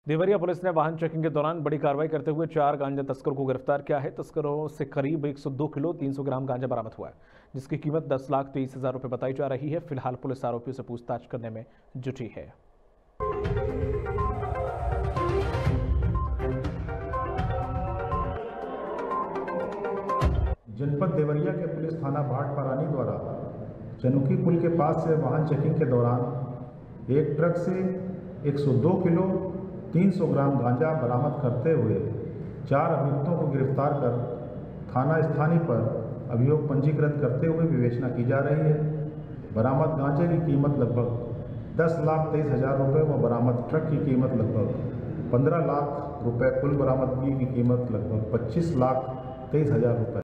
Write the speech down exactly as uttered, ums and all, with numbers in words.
Deoria police ने वाहन checking के दौरान बड़ी कार्रवाई करते हुए चार गांजा तस्करों को गिरफ्तार किया है। तस्करों से करीब एक सौ दो किलो तीन सौ ग्राम गांजा बरामद हुआ है, जिसकी कीमत दस लाख तेईस हजार रुपये बताई जा रही है। फिलहाल पुलिस आरोपियों से पूछताछ करने में जुटी है। जनपद देवरिया के पुलिस थाना भाट परानी द्वारा चनुकी पुल के पास से वाहन चेकिंग के दौरान एक ट्रक से एक सौ दो किलो तीन सौ ग्राम गांजा बरामद करते हुए चार अभियुक्तों को गिरफ्तार कर थाना स्थानीय पर अभियोग पंजीकृत करते हुए विवेचना की जा रही है। बरामद गांजे की कीमत लगभग दस लाख तेईस हजार रुपये व बरामद ट्रक की कीमत लगभग पंद्रह लाख रुपये। कुल बरामदगी की कीमत लगभग पच्चीस लाख तेईस हजार रुपये।